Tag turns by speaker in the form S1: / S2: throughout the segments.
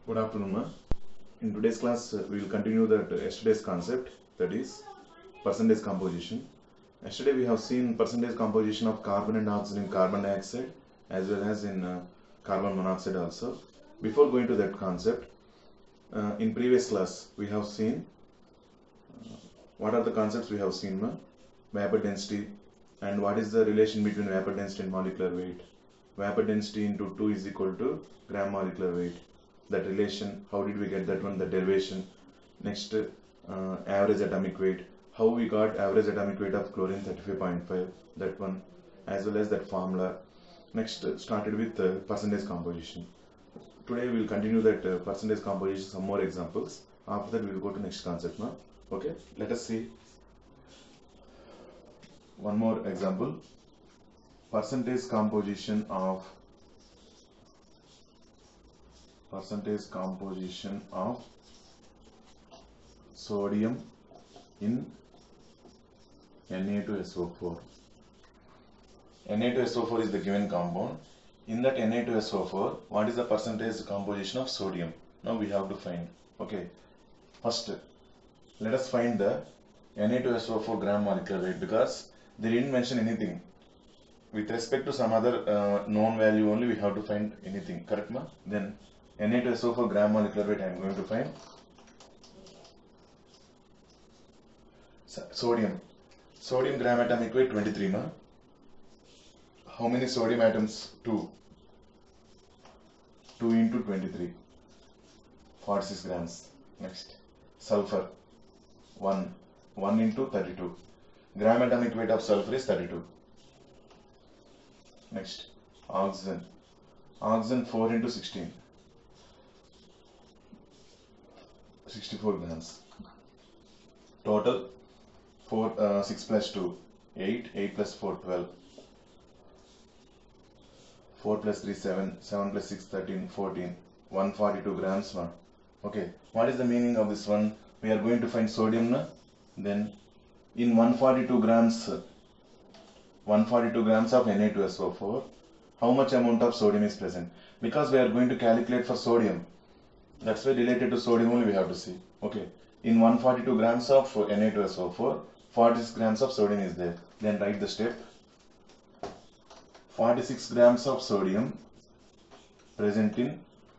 S1: Good afternoon, ma. In today's class, we will continue that yesterday's concept, that is percentage composition. Yesterday we have seen percentage composition of carbon and oxygen in carbon dioxide as well as in carbon monoxide also. Before going to that concept, in previous class we have seen what are the concepts we have seen, ma? Vapor density and what is the relation between vapor density and molecular weight. Vapor density into 2 is equal to gram molecular weight. That relation, how did we get that one, the derivation. Next, average atomic weight, how we got average atomic weight of chlorine 35.5, that one, as well as that formula. Next, started with percentage composition. Today we will continue that percentage composition, some more examples. After that we will go to next concept now. Okay, let us see one more example. Percentage composition of sodium in Na2SO4. Na2SO4 is the given compound. In that Na2SO4, what is the percentage composition of sodium? Now we have to find. Okay, first let us find the Na2SO4 gram molecular weight, because they didn't mention anything. With respect to some other known value only, we have to find anything, correct ma? Then Na2SO4 gram molecular weight I am going to find. Sodium gram atomic weight 23 ma. How many sodium atoms? 2. 2 into 23, 46 grams. Next, sulfur 1 into 32. Gram atomic weight of sulfur is 32. Next, oxygen 4 into 16, 64 grams. Total 6 plus 2, 8, 8 plus 4, 12, 4 plus 3, 7, 7 plus 6, 13, 14, 142 grams. Okay, what is the meaning of this one? We are going to find sodium na? Then in 142 grams of Na2SO4, how much amount of sodium is present? Because we are going to calculate for sodium, that's why related to sodium only we have to see. Okay, in 142 grams of Na2SO4, 46 grams of sodium is there. Then write the step. 46 grams of sodium present in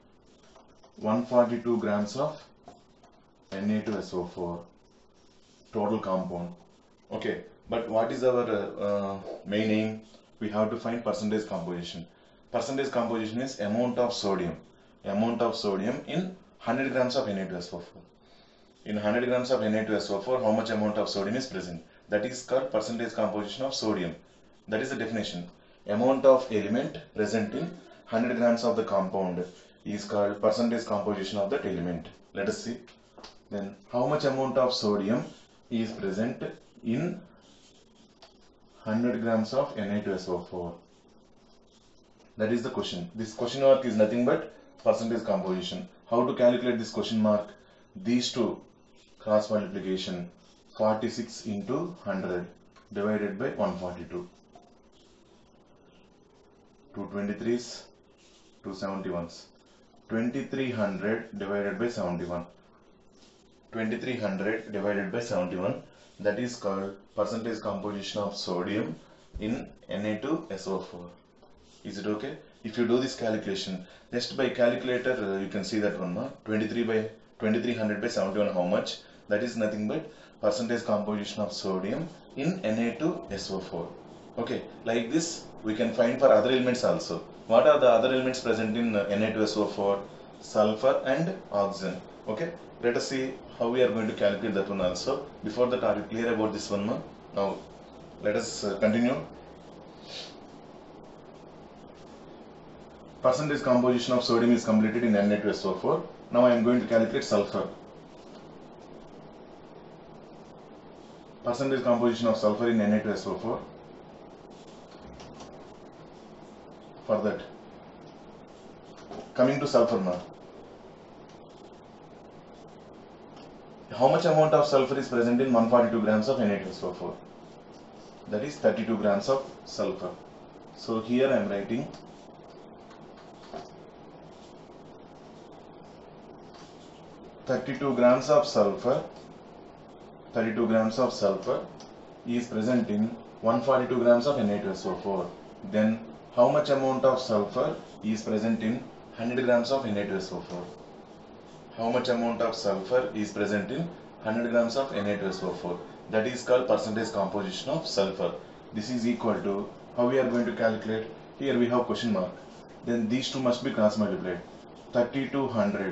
S1: 142 grams of Na2SO4 total compound. Okay, but what is our main aim? We have to find percentage composition. Percentage composition is amount of sodium in 100 grams of Na2SO4. In 100 grams of Na2SO4, how much amount of sodium is present? That is called percentage composition of sodium. That is the definition. Amount of element present in 100 grams of the compound is called percentage composition of that element. Let us see. Then how much amount of sodium is present in 100 grams of Na2SO4? That is the question. This question mark is nothing but percentage composition. How to calculate this question mark? These two cross multiplication, 46 into 100 divided by 142. 2 23s, 2 71s. 2300 divided by 71. 2300 divided by 71. That is called percentage composition of sodium in Na2SO4. Is it okay? If you do this calculation, just by calculator you can see that one. 2300 by 71, how much? That is nothing but percentage composition of sodium in Na2SO4. Okay, like this we can find for other elements also. What are the other elements present in Na2SO4? Sulfur and oxygen. Okay, let us see how we are going to calculate that one also. Before that, are you clear about this one? Now let us continue. Percentage composition of sodium is completed in Na2SO4. Now I am going to calculate sulfur. Percentage composition of sulfur in Na2SO4. For that, coming to sulfur now. How much amount of sulfur is present in 142 grams of Na2SO4? That is 32 grams of sulfur. So here I am writing 32 grams of sulfur, 32 grams of sulfur is present in 142 grams of Na2SO4. Then how much amount of sulfur is present in 100 grams of Na2SO4? How much amount of sulfur is present in 100 grams of Na2SO4? That is called percentage composition of sulfur. This is equal to, how we are going to calculate? Here we have question mark. Then these two must be cross multiplied. 32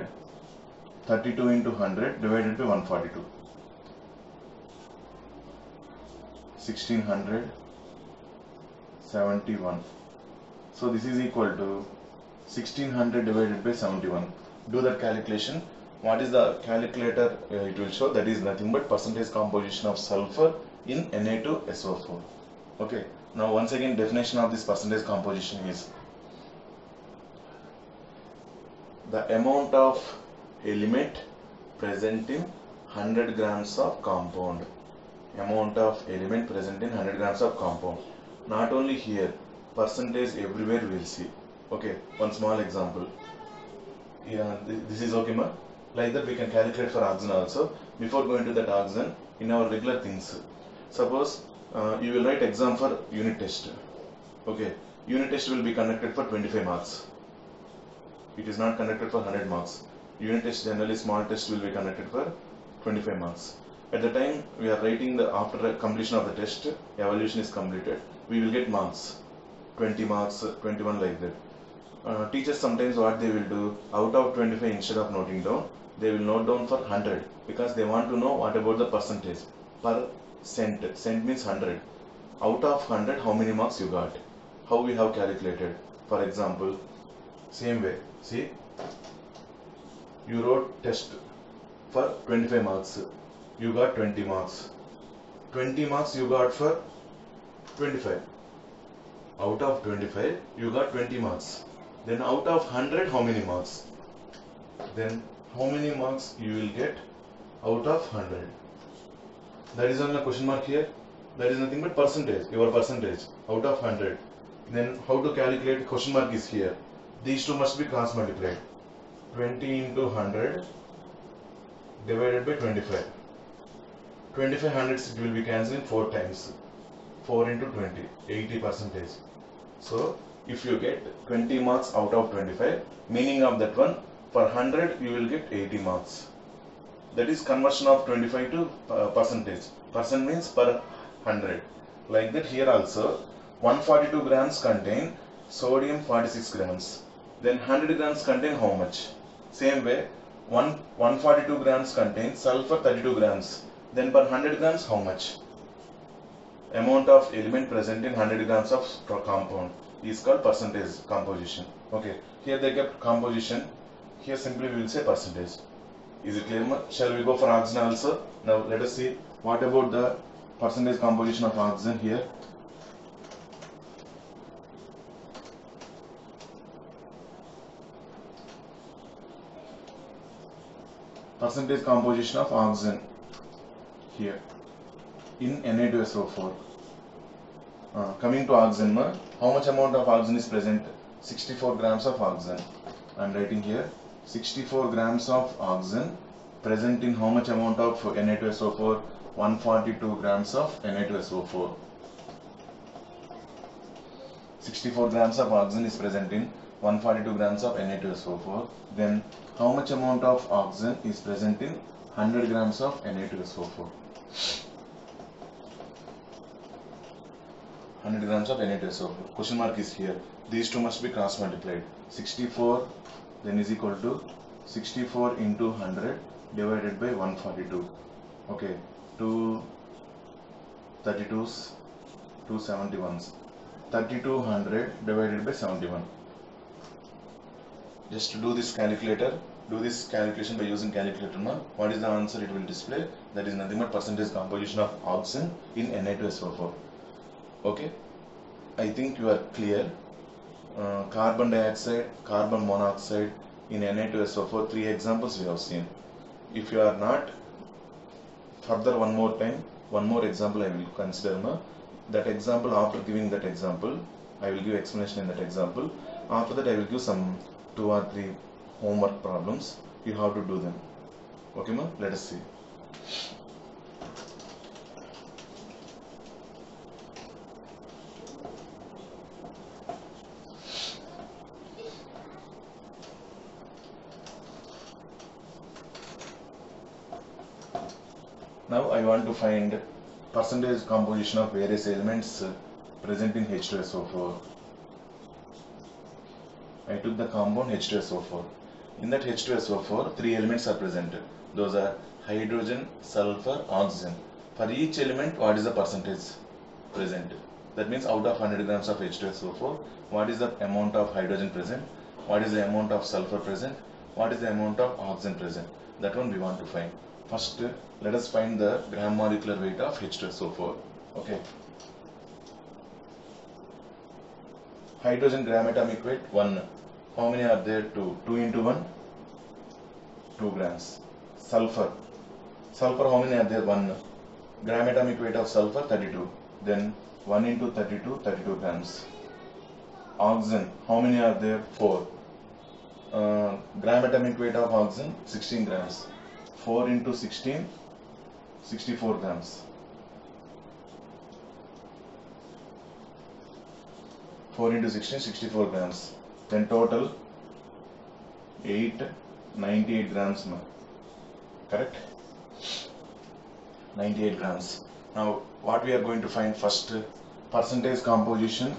S1: into 100 divided by 142. 1671. So this is equal to 1600 divided by 71. Do that calculation. What is the calculator? It will show that is nothing but percentage composition of sulfur in Na2SO4. Okay. Now once again, definition of this percentage composition is the amount of element present in 100 grams of compound. Amount of element present in 100 grams of compound. Not only here, percentage everywhere we will see. Okay, one small example. Yeah, this is okay, ma? Like that we can calculate for oxygen also. Before going to that oxygen, in our regular things. Suppose you will write exam for unit test. Okay, unit test will be conducted for 25 marks. It is not conducted for 100 marks. Unit test, generally small test, will be conducted for 25 marks. At the time we are writing after completion of the test, evaluation is completed, we will get marks, 20 marks, 21, like that. Teachers sometimes what they will do, out of 25, instead of noting down, they will note down for 100, because they want to know what about the percentage per cent. Cent means 100. Out of 100, how many marks you got? How we have calculated? For example, same way. See, you wrote test for 25 marks. You got 20 marks. 20 marks you got for 25. Out of 25, you got 20 marks. Then out of 100, how many marks? Then how many marks you will get out of 100? That is on the question mark here. That is nothing but percentage, your percentage out of 100. Then how to calculate? Question mark is here. These two must be cross multiplied. 20 into 100 divided by 25. 25 hundreds, it will be cancelled 4 times. 4 into 20, 80%. So if you get 20 marks out of 25, meaning of that one, for 100 you will get 80 marks. That is conversion of 25 to percentage. Percent means per 100. Like that here also, 142 grams contain sodium 46 grams. Then 100 grams contain how much? Same way, 142 grams contain sulfur 32 grams. Then per 100 grams how much? Amount of element present in 100 grams of compound is called percentage composition. Okay, here they kept composition. Here simply we will say percentage. Is it clear? Shall we go for oxygen also? Now let us see what about the percentage composition of oxygen here. Percentage composition of oxygen here in Na2SO4. Coming to oxygen, how much amount of oxygen is present? 64 grams of oxygen. I am writing here 64 grams of oxygen present in how much amount of Na2SO4? 142 grams of Na2SO4. 64 grams of oxygen is present in 142 grams of Na2SO4. Then how much amount of oxygen is present in 100 grams of Na2SO4? 100 grams of Na2SO4. Question mark is here. These two must be cross multiplied. 64 then is equal to 64 into 100 divided by 142. Okay, 2 32s, 2 71s. 3200 divided by 71. Just to do this calculator, do this calculation by using calculator. What is the answer? It will display. That is nothing but percentage composition of oxygen in Na2SO4. Okay, I think you are clear. Carbon dioxide, carbon monoxide in Na2SO4, 3 examples we have seen. If you are not, further one more time, one more example I will consider. That example, after giving that example, I will give explanation in that example. After that I will give some 2 or 3 homework problems. You have to do them. Okay, ma? Let us see. Now I want to find percentage composition of various elements present in H2SO4. I took the compound H2SO4. In that H2SO4, three elements are present. Those are hydrogen, sulfur, oxygen. For each element, what is the percentage present? That means out of 100 grams of H2SO4, what is the amount of hydrogen present? What is the amount of sulfur present? What is the amount of oxygen present? That one we want to find. First, let us find the gram molecular weight of H2SO4. Okay. Hydrogen gram atomic weight 1. How many are there? 2. 2 into 1? 2 grams. Sulfur. Sulfur, how many are there? 1. Gram atomic weight of sulfur 32. Then 1 into 32, 32 grams. Oxygen, how many are there? 4. Gram atomic weight of oxygen 16 grams. 4 into 16, 64 grams. 4 into 16, 64 grams. Then total 8, 98 grams. Correct? 98 grams. Now what we are going to find first, percentage composition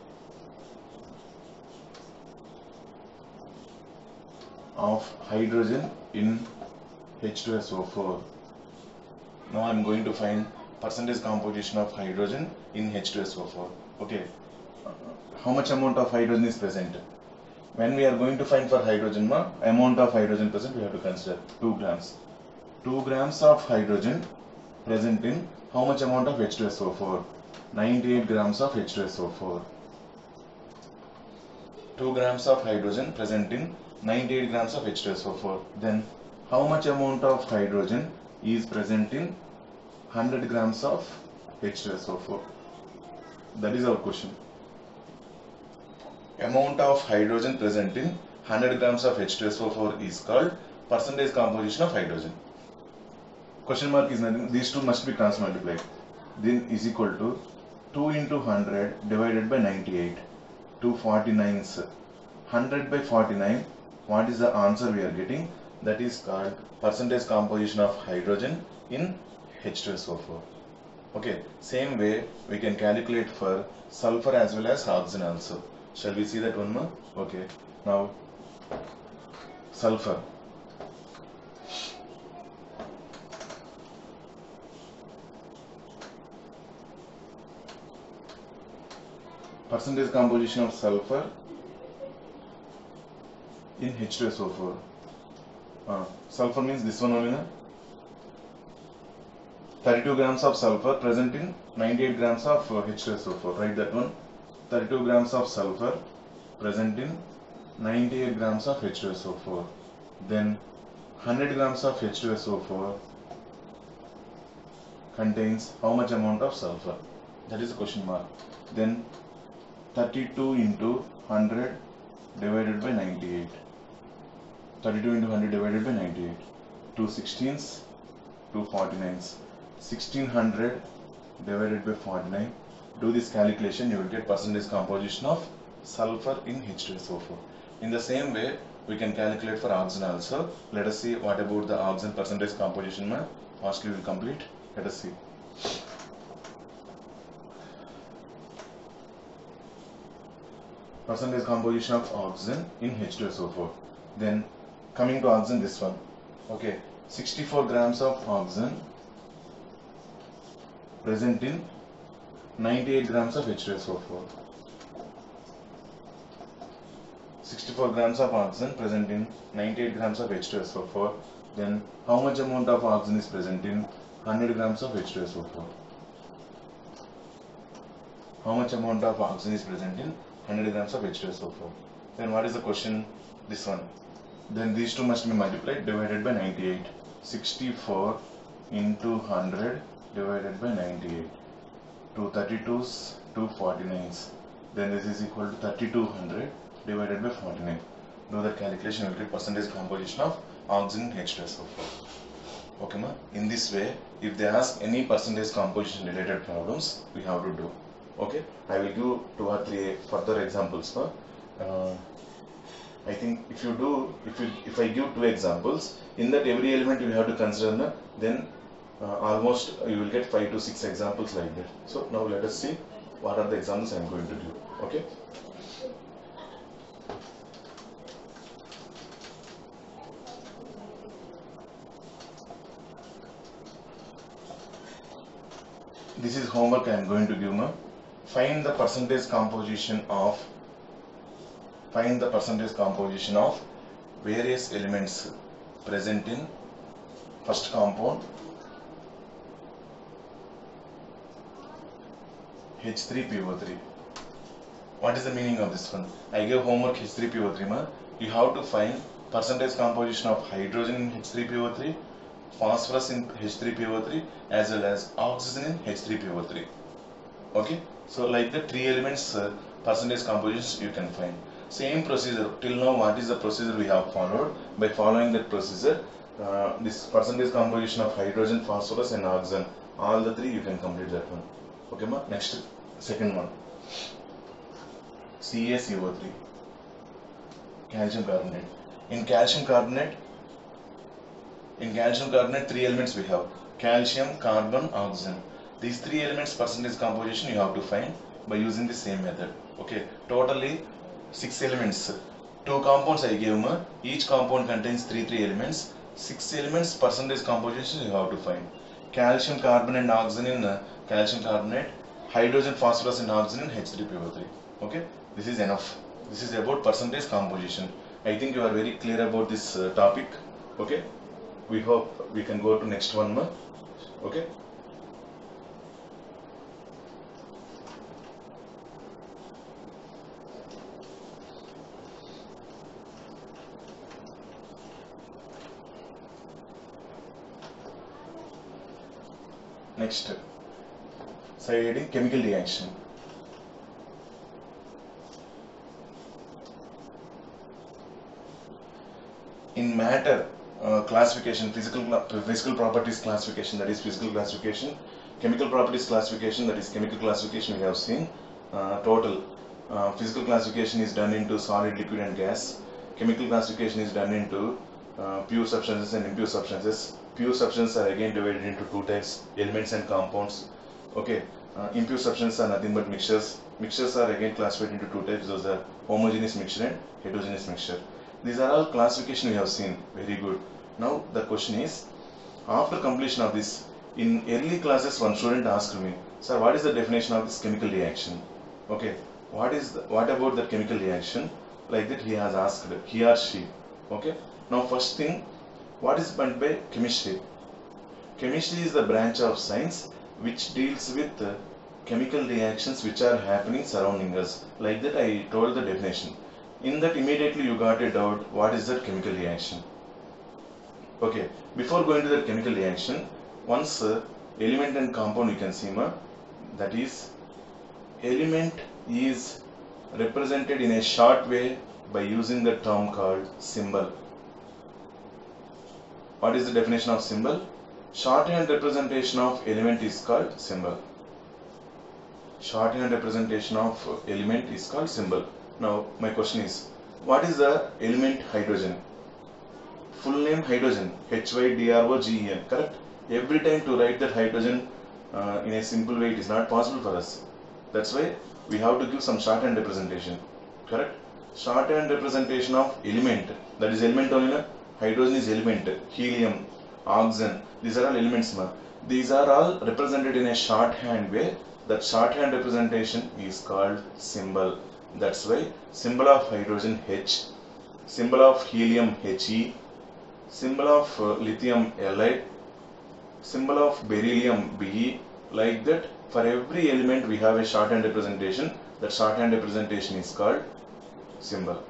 S1: of hydrogen in H2SO4. Now I am going to find percentage composition of hydrogen in H2SO4. Okay. How much amount of hydrogen is present? When we are going to find for hydrogen, amount of hydrogen present, we have to consider 2 grams. 2 grams of hydrogen present in how much amount of H2SO4? 98 grams of H2SO4. 2 grams of hydrogen present in 98 grams of H2SO4. Then how much amount of hydrogen is present in 100 grams of H2SO4? That is our question. Amount of hydrogen present in 100 grams of H2SO4 is called percentage composition of hydrogen. Question mark is nothing. These two must be cross multiplied. Then is equal to 2 into 100 divided by 98. 249s. 100 by 49. What is the answer we are getting? That is called percentage composition of hydrogen in H2SO4. Okay. Same way we can calculate for sulfur as well as oxygen also. Shall we see that one more? Okay. Now sulfur. Percentage composition of sulfur in H2SO4. Sulfur means this one only, na? 32 grams of sulfur present in 98 grams of H2SO4. Write that one. 32 grams of sulfur present in 98 grams of H2SO4. Then 100 grams of H2SO4 contains how much amount of sulfur? That is a question mark. Then 32 into 100 divided by 98. 32 into 100 divided by 98. 2 16s, 2 49s. 1600 divided by 49. Do this calculation, you will get percentage composition of sulfur in H2SO4. In the same way, we can calculate for oxygen also. Let us see what about the oxygen percentage composition. First we will complete. Let us see. Percentage composition of oxygen in H2SO4. Then coming to oxygen, this one. Okay, 64 grams of oxygen present in 98 grams of H2SO4. 64 grams of oxygen present in 98 grams of H2SO4. Then how much amount of oxygen is present in 100 grams of H2SO4? How much amount of oxygen is present in 100 grams of H2SO4? Then what is the question? This one. Then these two must be multiplied, divided by 98. 64 into 100 divided by 98. 2 32s, 2 49s. Then this is equal to 3200 divided by 49. do that calculation, you will get percentage composition of oxygen H2SO4. Okay, ma? In this way, if they ask any percentage composition related problems, we have to do. Okay, I will give 2 or 3 further examples. Ma? I think if I give 2 examples, in that every element you have to consider, na, then almost you will get 5 to 6 examples like that. So now let us see what are the examples I am going to do. Okay. This is homework I am going to give, ma. Find the percentage composition of various elements present in first compound H3PO3. What is the meaning of this one? I gave homework H3PO3, ma. You have to find percentage composition of hydrogen in H3PO3, phosphorus in H3PO3, as well as oxygen in H3PO3. Okay, so like the 3 elements percentage compositions you can find. Same procedure till now. What is the procedure we have followed? By following that procedure, this percentage composition of hydrogen, phosphorus and oxygen, all the 3 you can complete that one. Okay, ma. Next, second one, CaCO3, calcium carbonate. In calcium carbonate, 3 elements we have: calcium, carbon, oxygen. These 3 elements percentage composition you have to find by using the same method. Okay, totally 6 elements. 2 compounds I gave, ma. Each compound contains 3 elements. 6 elements percentage composition you have to find. Calcium, carbon and oxygen in calcium carbonate, hydrogen, phosphorus and oxygen in H3PO3. Okay, this is enough. This is about percentage composition. I think you are very clear about this topic. Okay, we hope we can go to next one, ma. Okay. Next, studying chemical reaction. In matter classification, physical properties classification, that is physical classification, chemical properties classification, that is chemical classification, we have seen total. Physical classification is done into solid, liquid and gas. Chemical classification is done into pure substances and impure substances. Pure substances are again divided into 2 types: elements and compounds. Okay, impure substances are nothing but mixtures. Mixtures are again classified into 2 types. Those are homogeneous mixture and heterogeneous mixture. These are all classification we have seen. Very good. Now the question is, after completion of this, in early classes one student asked me, sir, what is the definition of this chemical reaction? Okay, what about that chemical reaction? Like that he has asked, he or she. Okay, now first thing, what is meant by chemistry? Chemistry is the branch of science which deals with chemical reactions which are happening surrounding us. Like that I told the definition. In that immediately you got a doubt, what is that chemical reaction? Okay, before going to that chemical reaction, once element and compound you can see, ma, that is, element is represented in a short way by using the term called symbol. What is the definition of symbol? Shorthand representation of element is called symbol. Shorthand representation of element is called symbol. Now my question is, what is the element hydrogen? Full name hydrogen, Hydrogen, correct? Every time to write that hydrogen in a simple way, it is not possible for us. That's why we have to give some shorthand representation, correct? Shorthand representation of element, that is element only, na? Hydrogen is element, helium, oxygen, these are all elements, ma. These are all represented in a shorthand way. That shorthand representation is called symbol. That's why symbol of hydrogen H, symbol of helium He, symbol of lithium Li, symbol of beryllium Be. Like that, for every element we have a shorthand representation. That shorthand representation is called symbol.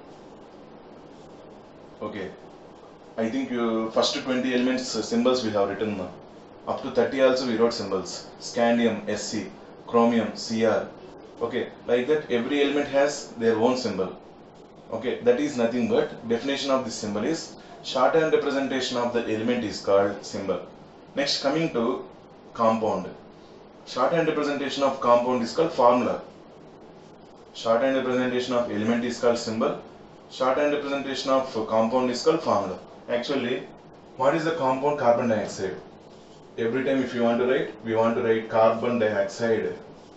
S1: Okay, I think first 20 elements symbols we have written now. Up to 30 also we wrote symbols. Scandium Sc, chromium Cr. Okay, like that every element has their own symbol. Okay, that is nothing but definition of this symbol is shorthand representation of the element is called symbol. Next, coming to compound. Shorthand representation of compound is called formula. Shorthand representation of element is called symbol. Shorthand representation of compound is called formula. Actually, what is the compound? Carbon dioxide. Every time if you want to write, we want to write carbon dioxide.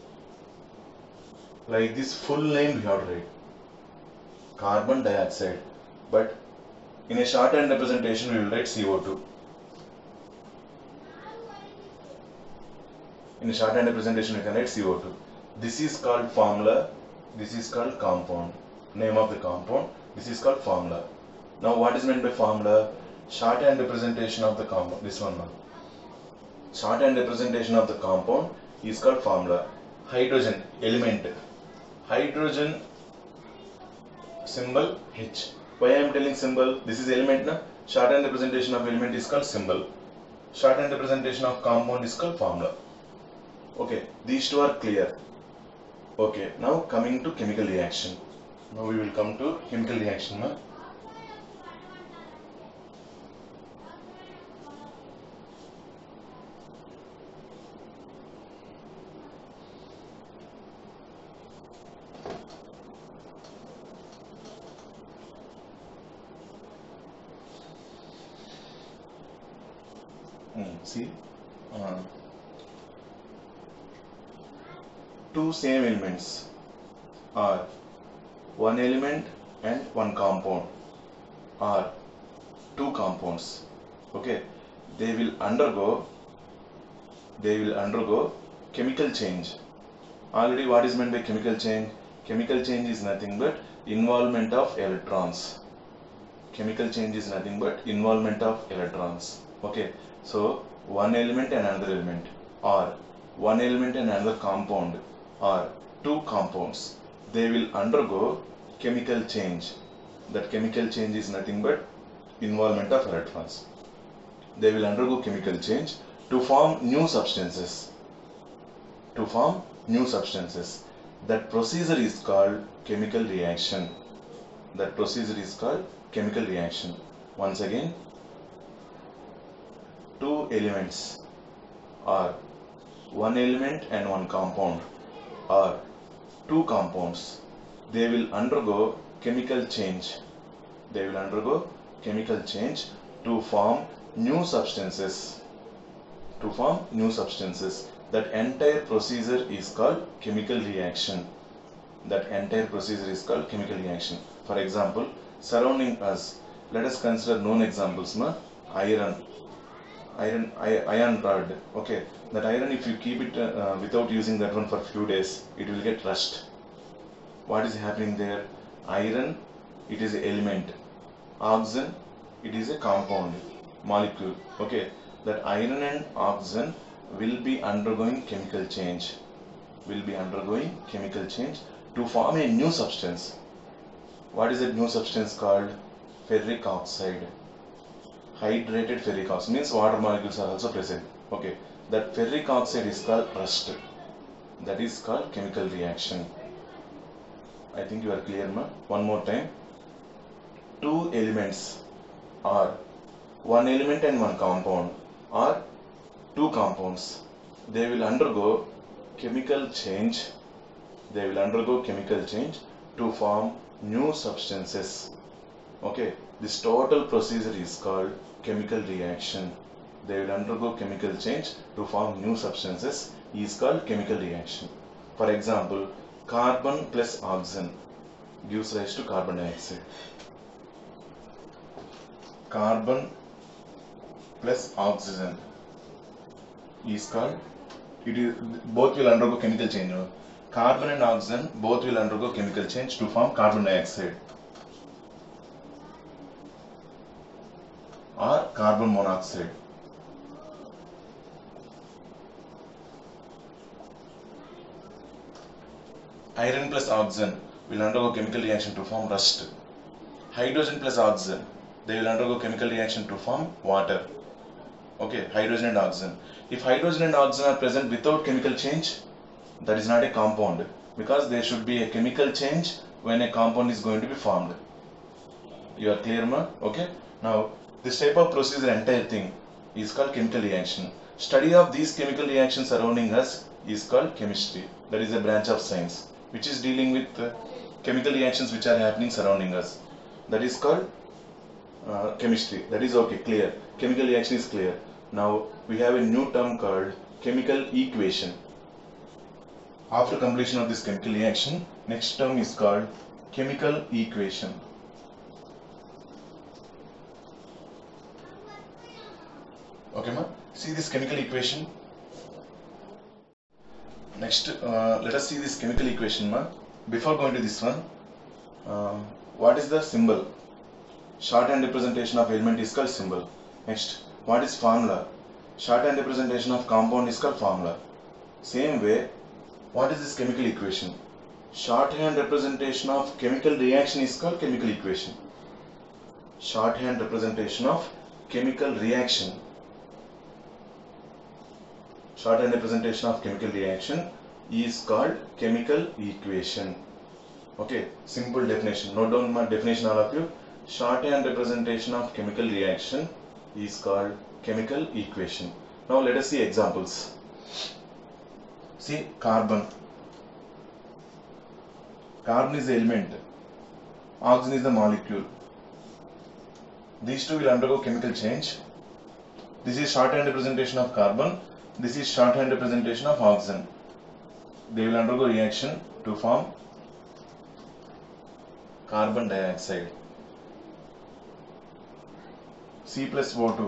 S1: Like this full name we have to write. Carbon dioxide. But in a shorthand representation we will write CO2. In a shorthand representation we can write CO2. This is called formula. This is called compound. Name of the compound. This is called formula. Now what is meant by formula? Shorthand representation of the compound. This one now. Shorthand representation of the compound is called formula. Hydrogen element. Hydrogen symbol H. Why I am telling symbol? This is element na? Shorthand representation of element is called symbol. Shorthand representation of compound is called formula. Okay, these two are clear. Okay, now coming to chemical reaction. Now we will come to chemical reaction. Na? See, two same elements are one element and one compound are two compounds. Okay, they will undergo chemical change. Already what is meant by chemical change? Chemical change is nothing but involvement of electrons. Chemical change is nothing but involvement of electrons. Okay, so one element and another element, or one element and another compound, or two compounds, they will undergo chemical change. That chemical change is nothing but involvement of electrons. They will undergo chemical change to form new substances. To form new substances. That procedure is called chemical reaction. That procedure is called chemical reaction. Once again, two elements are one element and one compound, or two compounds, they will undergo chemical change. They will undergo chemical change to form new substances. To form new substances. That entire procedure is called chemical reaction. That entire procedure is called chemical reaction. For example, surrounding us, let us consider known examples. Na? Iron rod. Okay, that iron, if you keep it without using that one for few days, it will get rust. What is happening there? Iron, it is an element. Oxygen, it is a compound molecule. Okay, that iron and oxygen will be undergoing chemical change. Will be undergoing chemical change to form a new substance. What is that new substance called? Ferric oxide. Hydrated ferric oxide means water molecules are also present. Okay, that ferric oxide is called rust. That is called chemical reaction. I think you are clear, ma? One more time. Two elements are one element and one compound, or two compounds. They will undergo chemical change. They will undergo chemical change to form new substances. Okay, this total procedure is called chemical reaction. They will undergo chemical change to form new substances is called chemical reaction. For example, carbon plus oxygen gives rise to carbon dioxide. Carbon plus oxygen is called, it is, both will undergo chemical change. Carbon and oxygen both will undergo chemical change to form carbon dioxide or carbon monoxide. Iron plus oxygen will undergo chemical reaction to form rust. Hydrogen plus oxygen, they will undergo chemical reaction to form water. Okay, hydrogen and oxygen. If hydrogen and oxygen are present without chemical change, that is not a compound, because there should be a chemical change when a compound is going to be formed. You are clear, ma? Okay. Now, this type of procedure, entire thing, is called chemical reaction. Study of these chemical reactions surrounding us is called chemistry. That is a branch of science which is dealing with chemical reactions which are happening surrounding us. That is called chemistry. That is okay, clear. Chemical reaction is clear. Now we have a new term called chemical equation. After completion of this chemical reaction, next term is called chemical equation. Okay, ma? See this chemical equation. Next, let us see this chemical equation, ma. Before going to this one, what is the symbol? Shorthand representation of element is called symbol. Next, what is formula? Shorthand representation of compound is called formula. Same way, what is this chemical equation? Shorthand representation of chemical reaction is called chemical equation. Shorthand representation of chemical reaction. Shorthand representation of chemical reaction is called chemical equation. Okay, simple definition. Note down my definition, all of you. Shorthand representation of chemical reaction is called chemical equation. Now let us see examples. See carbon. Carbon is the element. Oxygen is the molecule. These two will undergo chemical change. This is shorthand representation of carbon. This is shorthand representation of oxygen. They will undergo reaction to form carbon dioxide. C plus O2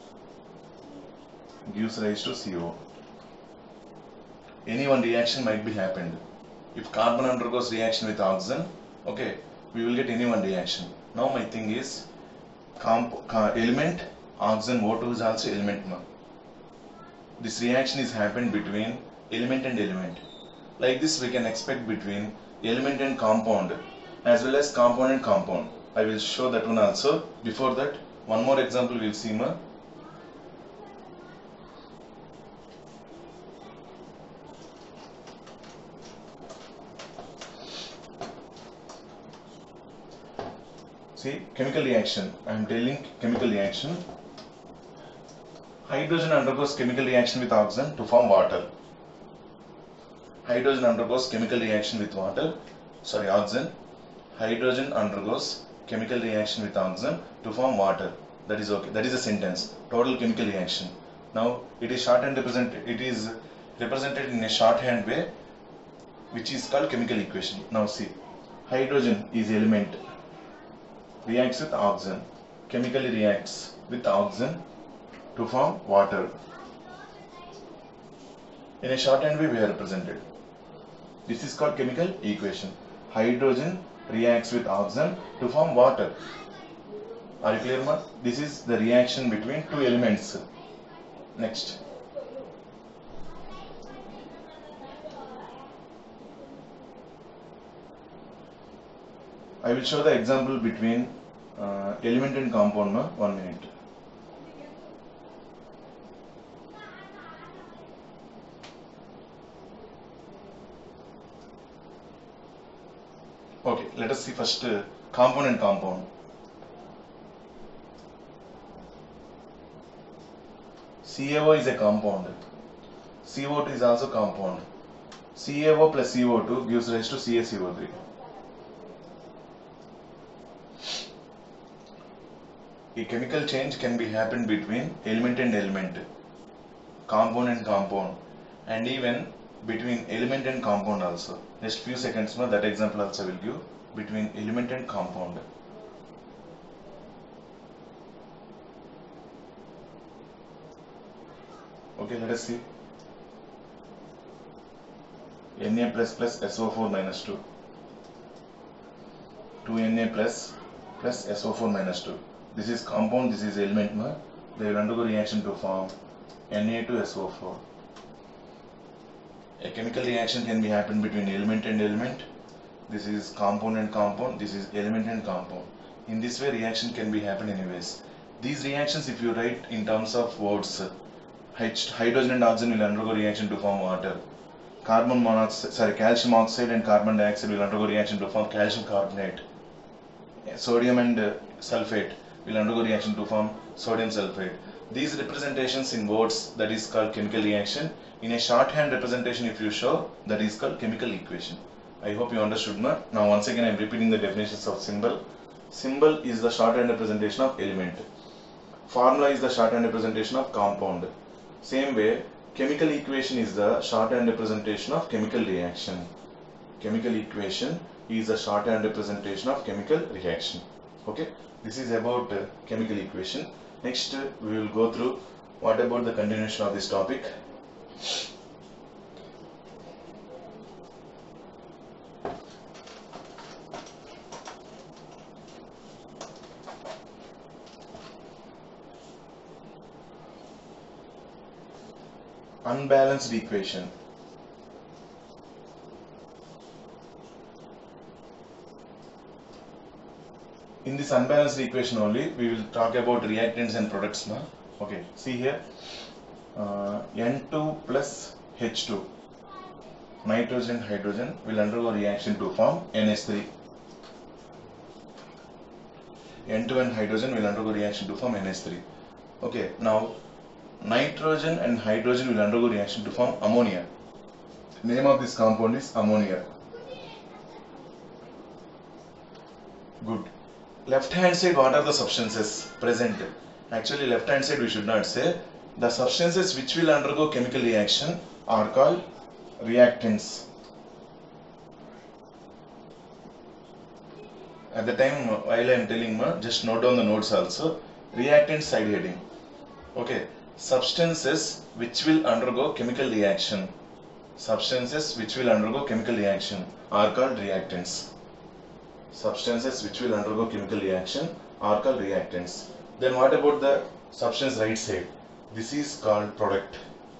S1: gives rise to CO. Any one reaction might be happened. If carbon undergoes reaction with oxygen, okay, we will get any one reaction. Now my thing is element, oxygen, O2 is also element. No? This reaction is happened between element and element. Like this we can expect between element and compound as well as compound and compound. I will show that one also. Before that, one more example we will see, ma. See, chemical reaction. I am telling chemical reaction. Hydrogen undergoes chemical reaction with oxygen to form water. Hydrogen undergoes chemical reaction with oxygen. Hydrogen undergoes chemical reaction with oxygen to form water. That is okay. That is a sentence. Total chemical reaction. Now it is represented in a shorthand way, which is called chemical equation. Now see, hydrogen is element, reacts with oxygen, chemically reacts with oxygen to form water. In a shorthand way we have represented. This is called chemical equation. Hydrogen reacts with oxygen to form water. Are you clear, ma? This is the reaction between two elements. Next. I will show the example between element and compound, ma. 1 minute. Okay, let us see first compound and compound. CaO is a compound. CO2 is also compound. CaO plus CO2 gives rise to CaCO3. A chemical change can be happened between element and element, compound and compound, and even between element and compound also. Just few seconds more, that example also will give between element and compound. Okay, let us see. Na plus plus SO4 minus 2. 2Na plus plus SO4 minus 2. This is compound, this is element. They will undergo reaction to form Na2SO4. A chemical reaction can be happen between element and element. This is compound and compound. This is element and compound. In this way, reaction can be happen anyways. These reactions, if you write in terms of words, hydrogen and oxygen will undergo reaction to form water. carbon monoxide, calcium oxide and carbon dioxide will undergo reaction to form calcium carbonate. Sodium and sulfate will undergo reaction to form sodium sulfate. These representations in words, that is called chemical reaction. In a shorthand representation, if you show, that is called chemical equation. I hope you understood. Now once again I am repeating the definitions of symbol. Symbol is the shorthand representation of element. Formula is the shorthand representation of compound. Same way, chemical equation is the shorthand representation of chemical reaction. Chemical equation is the shorthand representation of chemical reaction. Okay, this is about chemical equation. Next, we will go through what about the continuation of this topic. Unbalanced equation. In this unbalanced equation only, we will talk about reactants and products now. Okay, see here, N2 plus H2, nitrogen, hydrogen will undergo reaction to form NH3. N2 and hydrogen will undergo reaction to form NH3. Okay, now nitrogen and hydrogen will undergo reaction to form ammonia. Name of this compound is ammonia. Good. Left hand side, what are the substances present? Actually, left hand side we should not say. The substances which will undergo chemical reaction are called reactants. At the time while I am telling, just note down the notes also. Reactant side heading. Okay. Substances which will undergo chemical reaction. Substances which will undergo chemical reaction are called reactants. Substances which will undergo chemical reaction are called reactants. Then what about the substance right side? This is called product.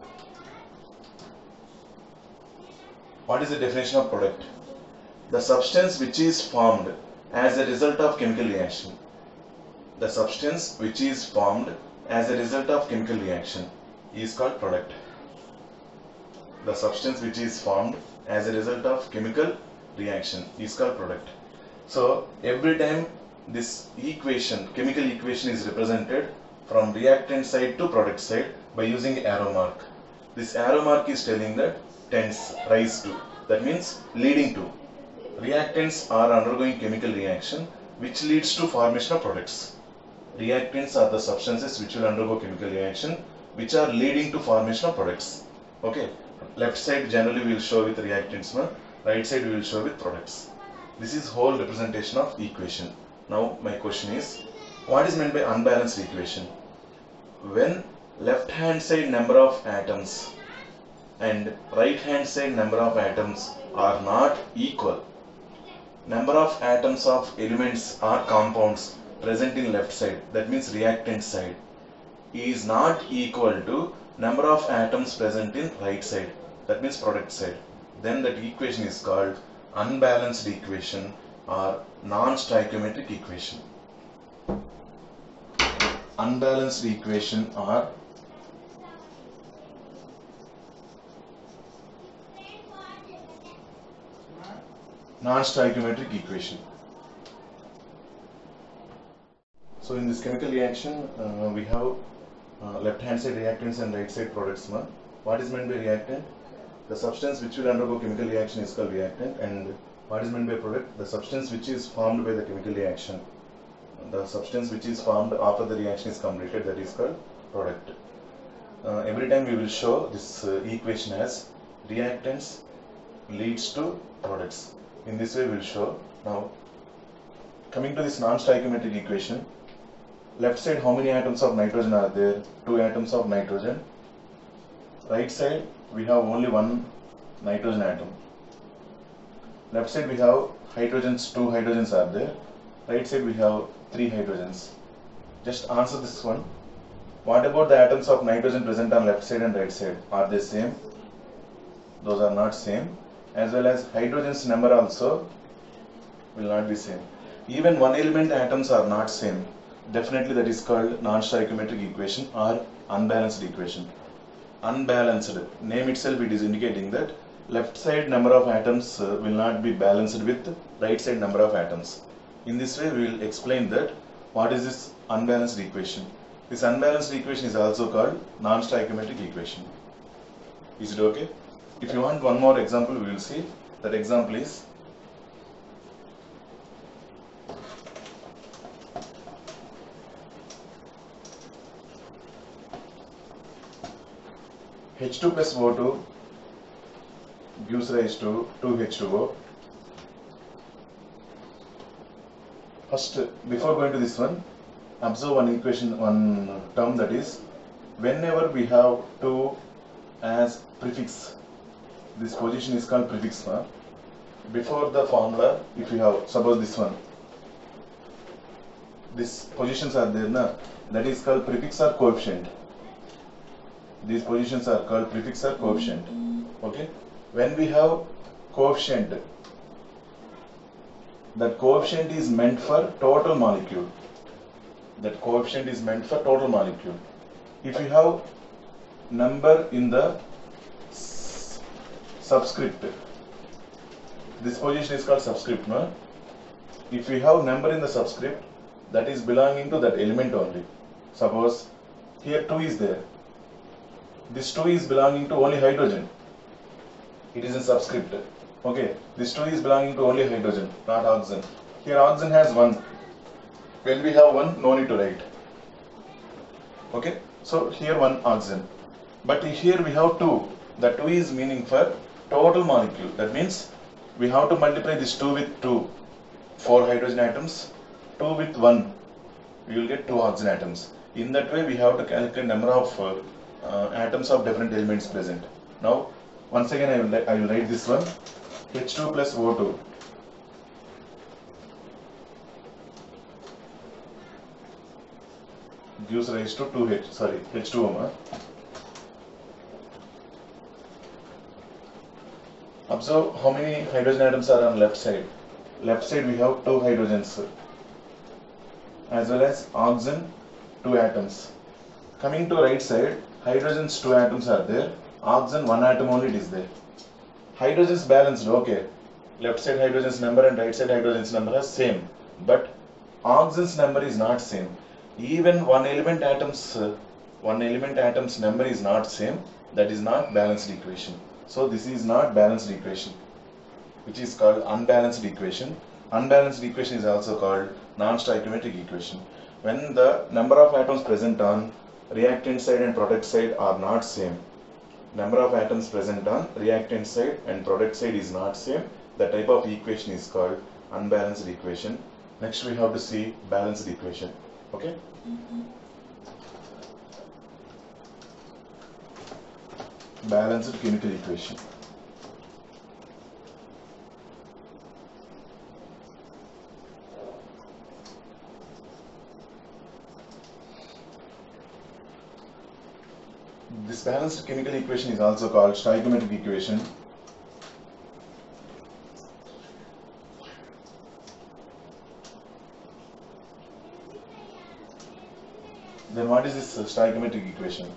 S1: What is the definition of product? The substance which is formed as a result of chemical reaction. The substance which is formed as a result of chemical reaction is called product. The substance which is formed as a result of chemical reaction is called product. So every time this equation, chemical equation, is represented from reactant side to product side by using arrow mark. This arrow mark is telling that tends, rise to, that means leading to. Reactants are undergoing chemical reaction which leads to formation of products. Reactants are the substances which will undergo chemical reaction which are leading to formation of products. Okay, left side generally we will show with reactants, right side we will show with products. This is whole representation of equation. Now my question is, what is meant by unbalanced equation? When left hand side number of atoms and right hand side number of atoms are not equal, number of atoms of elements or compounds present in left side, that means reactant side, is not equal to number of atoms present in right side, that means product side, then that equation is called unbalanced equation or non-stoichiometric equation. Unbalanced equation or non-stoichiometric equation. So in this chemical reaction, we have left hand side reactants and right side products. What is meant by reactant? The substance which will undergo chemical reaction is called reactant, and what is meant by product? The substance which is formed by the chemical reaction. The substance which is formed after the reaction is completed, that is called product. Every time we will show this equation as reactants leads to products. In this way we will show. Now coming to this non-stoichiometric equation, left side how many atoms of nitrogen are there? 2 atoms of nitrogen. Right side we have only 1 nitrogen atom. Left side we have hydrogens, 2 hydrogens are there. Right side we have 3 hydrogens. Just answer this one. What about the atoms of nitrogen present on left side and right side? Are they same? Those are not same. As well as hydrogens number also will not be same. Even one element atoms are not same. Definitely that is called non-stoichiometric equation or unbalanced equation. Unbalanced, name itself it is indicating that left side number of atoms will not be balanced with right side number of atoms. In this way, we will explain that what is this unbalanced equation. This unbalanced equation is also called non-stoichiometric equation. Is it okay? If you want one more example, we will see. That example is H2 plus O2 gives rise to 2H2O. First, before going to this one, observe one equation, one term, that is, whenever we have 2 as prefix, this position is called prefix. Before the formula, if you have, suppose this one, these positions are there, that is called prefix or coefficient. These positions are called prefix or coefficient. Okay? When we have coefficient, that coefficient is meant for total molecule. That coefficient is meant for total molecule. If you have number in the subscript, this position is called subscript. No? If we have number in the subscript, that is belonging to that element only. Suppose here 2 is there. This 2 is belonging to only hydrogen. It is in subscript. Okay, this 2 is belonging to only hydrogen, not oxygen. Here oxygen has 1. When we have 1, no need to write. Okay, so here 1 oxygen. But here we have 2. The 2 is meaning for total molecule. That means we have to multiply this 2 with 2. 4 hydrogen atoms. 2 with 1. We will get 2 oxygen atoms. In that way, we have to calculate number of atoms of different elements present. Now, once again, I will write this one. H2 plus O2 gives rise to H2O. Observe how many hydrogen atoms are on left side. Left side we have 2 hydrogens as well as oxygen 2 atoms. Coming to right side, hydrogens 2 atoms are there. Oxygen 1 atom only it is there. Hydrogens balanced, okay. Left side hydrogens number and right side hydrogens number are same. But oxygen's number is not same. Even one element atom's number is not same. That is not balanced equation. So this is not balanced equation, which is called unbalanced equation. Unbalanced equation is also called non-stoichiometric equation. When the number of atoms present on reactant side and product side are not same, number of atoms present on reactant side and product side is not same, the type of equation is called unbalanced equation. Next we have to see balanced equation. Okay? Balanced chemical equation. This balanced chemical equation is also called stoichiometric equation. Then what is this stoichiometric equation?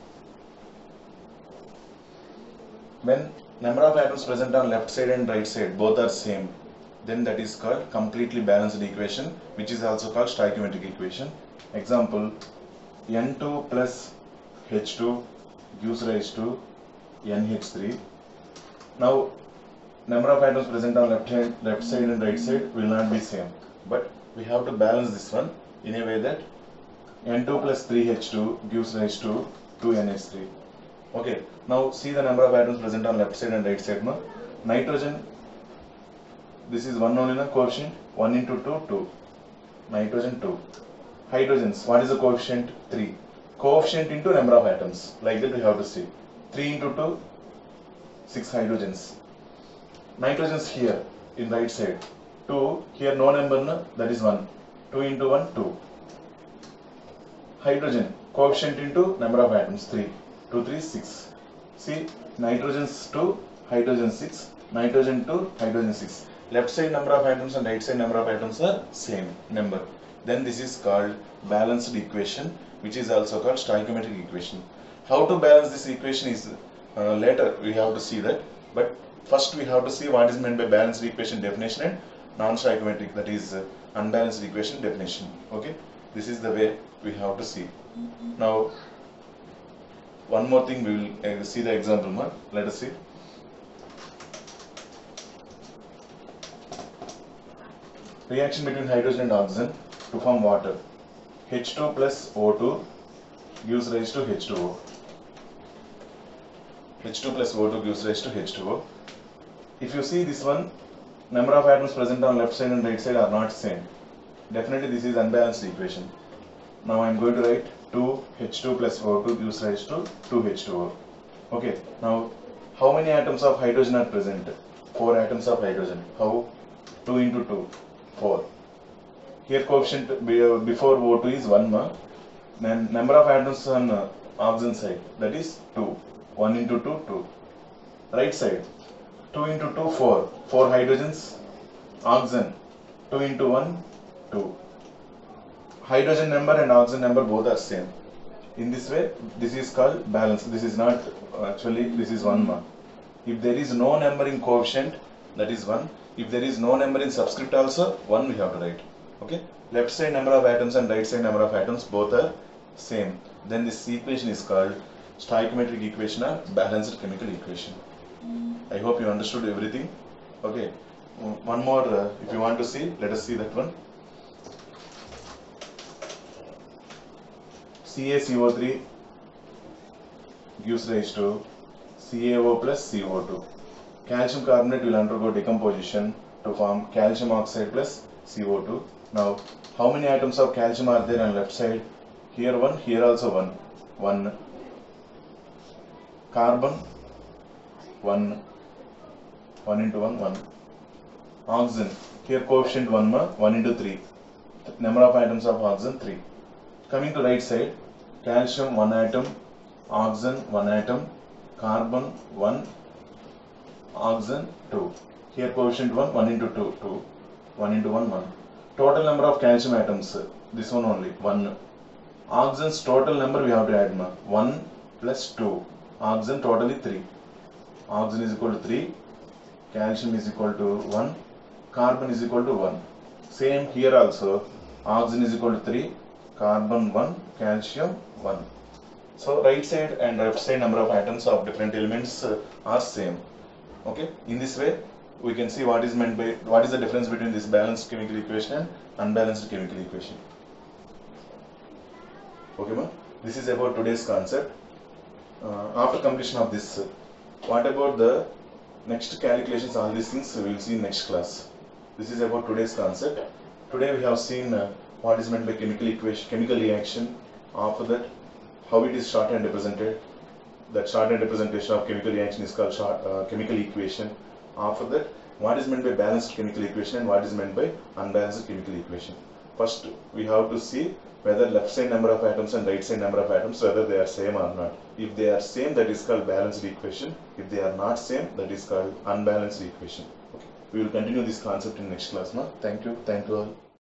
S1: When number of atoms present on left side and right side both are same, then that is called completely balanced equation, which is also called stoichiometric equation. Example, N2 plus H2 gives rise to NH3. Now, number of atoms present on left side and right side will not be same, but we have to balance this one in a way that N2 plus 3H2 gives rise to 2NH3. Okay, now see the number of atoms present on left side and right side. No? Nitrogen, this is 1 only, coefficient 1 into 2, 2. Nitrogen 2. Hydrogens, what is the coefficient? 3. Coefficient into number of atoms. Like that we have to see. 3 into 2, 6 hydrogens. Nitrogens here in right side. 2, here no number, no? That is 1. 2 into 1, 2. Hydrogen, coefficient into number of atoms, 3. 2, 3, 6. See, nitrogens 2, hydrogen 6, nitrogen 2, hydrogen 6. Left side number of atoms and right side number of atoms are same number. Then this is called balanced equation, which is also called stoichiometric equation. How to balance this equation is later we have to see that. But First we have to see what is meant by balanced equation definition and non-stoichiometric, that is unbalanced equation definition. Okay, this is the way we have to see. Now one more thing, we will see the example more. Let us see. Reaction between hydrogen and oxygen to form water. H2 plus O2 gives rise to H2O. H2 plus O2 gives rise to H2O. If you see this one, number of atoms present on left side and right side are not same. Definitely this is unbalanced equation. Now I am going to write 2H2 plus O2 gives rise to 2H2O. Okay, now how many atoms of hydrogen are present? 4 atoms of hydrogen. How? 2 into 2, 4. Here coefficient before O2 is 1 ma. Then number of atoms on oxygen side, that is 2. 1 into 2, 2. Right side, 2 into 2, 4. 4 hydrogens, oxygen. 2 into 1, 2. Hydrogen number and oxygen number both are same. In this way, this is called balance. This is not, actually this is 1 ma. If there is no number in coefficient, that is 1. If there is no number in subscript also, 1 we have to write. Okay, left side number of atoms and right side number of atoms both are same. Then this equation is called stoichiometric equation or balanced chemical equation. I hope you understood everything. Okay, one more if you want to see, let us see that one. CaCO3 gives rise to CaO plus CO2. Calcium carbonate will undergo decomposition to form calcium oxide plus CO2. Now, how many atoms of calcium are there on left side? Here 1, here also 1. 1. Carbon 1. 1 into 1, 1. Oxygen. Here coefficient 1 ma, 1 into 3. Number of atoms of oxygen 3. Coming to right side, calcium 1 atom, oxygen 1 atom, carbon 1, oxygen 2. Here coefficient 1, 1 into 2, 2. 1 into 1, 1. Total number of calcium atoms, this one only, 1. Oxygen's total number we have to add, 1 plus 2. Oxygen totally 3. Oxygen is equal to 3. Calcium is equal to 1. Carbon is equal to 1. Same here also. Oxygen is equal to 3. Carbon 1. Calcium 1. So right side and left side number of atoms of different elements are same. Okay. In this way, we can see what is meant by, what is the difference between this balanced chemical equation and unbalanced chemical equation. Okay, ma? This is about today's concept. After completion of this, what about the next calculations? All these things we will see in next class. This is about today's concept. Today we have seen what is meant by chemical equation, chemical reaction. After that, how it is shorthand represented. That shorthand representation of chemical reaction is called chemical equation. After that, what is meant by balanced chemical equation and what is meant by unbalanced chemical equation. First, we have to see whether left side number of atoms and right side number of atoms, whether they are same or not. If they are same, that is called balanced equation. If they are not same, that is called unbalanced equation. Okay. We will continue this concept in next class. No? Thank you. Thank you all.